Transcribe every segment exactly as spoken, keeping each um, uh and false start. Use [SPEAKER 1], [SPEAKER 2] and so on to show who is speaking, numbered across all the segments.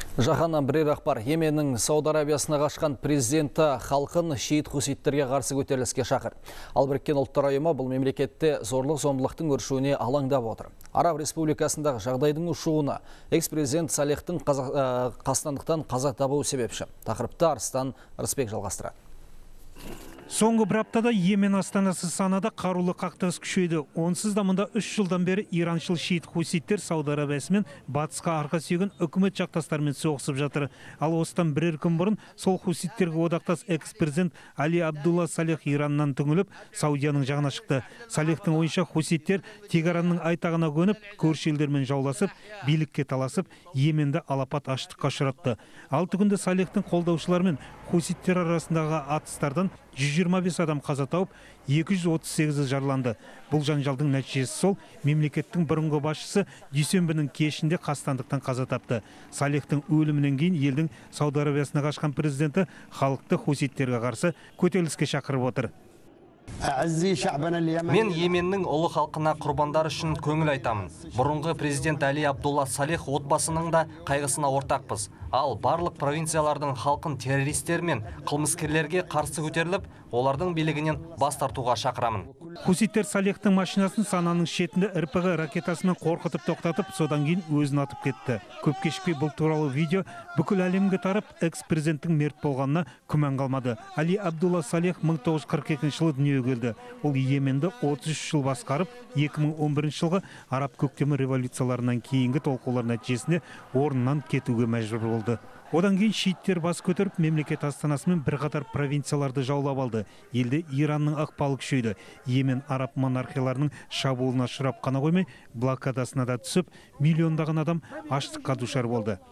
[SPEAKER 1] Жаһаннан бірер ақпар. Йеменнің Сауд Арабиясына қашқан президенті халқын шиит хуситтерге қарсы көтеріліске шақыр. Ал Біріккен ұлттар ұйымы бұл мемлекетте зорлық-зомбылықтың өршуіне алаңдап отыр. Араб Республикасындағы жағдайдың ушуына экс-президент Салехтің қастандықтан қаза табуы себепші. Тақырыпты Арыстан Рысбек жалғастырады.
[SPEAKER 2] Соңғы бір аптада Йемен астанасы Санада қарулы қақтығыс күшейді. Онсыз да мұнда үш жылдан бері ираншыл шиит хуситтер Сауд Арабиясымен батысқа арқа сүйеген үкімет жақтастарымен соғысып жатыр. Ал осыдан бірер күн бұрын сол хуситтерге одақтас экс-президент Али Абдулла Салех Ираннан түңіліп, Саудияның жағына шықты. Салехтің ойынша хуситтер Тегеранның айтағына көніп, көрші елдермен жауласып, билікке таласып, Йеменді алапат аштыққа ұшыратты. Алты күнде Салехтің қолдаушыларымен хуситтер арасындағы атыстардан жүз жиырма бес адам қаза тауып, екі жүз отыз сегізі жарланды. Бұл жанжалдың нәтижесі сол, мемлекеттің бұрынғы басшысы дүйсенбінің кешінде қастандықтан қаза тапты. Салехтің өлімінен кейін елдің Сауд Арабиясына қашқан президенті халықты хуситтерге қарсы көтеріліске шақырып отыр.
[SPEAKER 3] Мен Йеменнің ұлы халқына құрбандар үшін көңіл айтамын. Бұрынғы президент Али Абдулла Салех отбасының да қайғысына ортақпыз. Ал барлық провинциялардың халқын террористер мен қылмыскерлерге қарсы көтеріліп, олардың билігінен бас тартуға шақырамын.
[SPEAKER 2] Хуситтер Салехтің машинасын Сананың шетінде эр пэ гэ ракетасымен қорқытып тоқтатып, содан кейін өзін атып кетті. Көп кешікпей бұл туралы видео бүкіл әлемге тарап, экс-президенттің мерт болғанына күмән қалмады. Али Абдулла Салех мың тоғыз жүз қырық екінші жылы дүниеге келді. Ол Йеменді отыз үш жыл басқарып, екі мың он бірінші жылғы араб көктемі революцияларынан кейінгі толқулар нәтижесінде орнынан кетуге мәжбүр болды. Одан кейін шииттер бас көтеріп, мемлекет астанасымен бірқатар провинцияларды жаулап алды. Елде Иранның ықпалы күшейді. Йемен араб монархияларының шабуылына ұшырап қана қоймай, блокадасына да түсіп, миллиондаған адам аштыққа душар болды.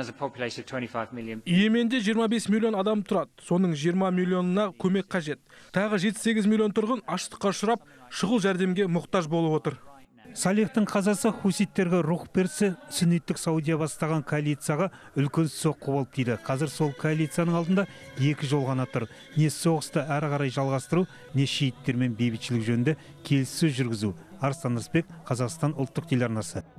[SPEAKER 4] Йеменде жиырма бес миллион адам тұрады. Соның жиырма миллионына көмек қажет. Тағы жеті сегіз миллион тұрғын аштыққа ұшырап, шұғыл жәрдемге мұқтаж болып отыр.
[SPEAKER 2] Салехтің қазасы хуситтерге рух берсе, сүнниттік Саудия бастаған коалицияға үлкен соққы болып тиді. Қазір сол коалицияның алдында екі жол ғана тұр. Не соғысты әрі қарай жалғастыру, не шииттермен бейбітшілік жөнінде келіссөз жүргізу. Арыстан Рысбек, Қазақстан ұлттық телеарнасы.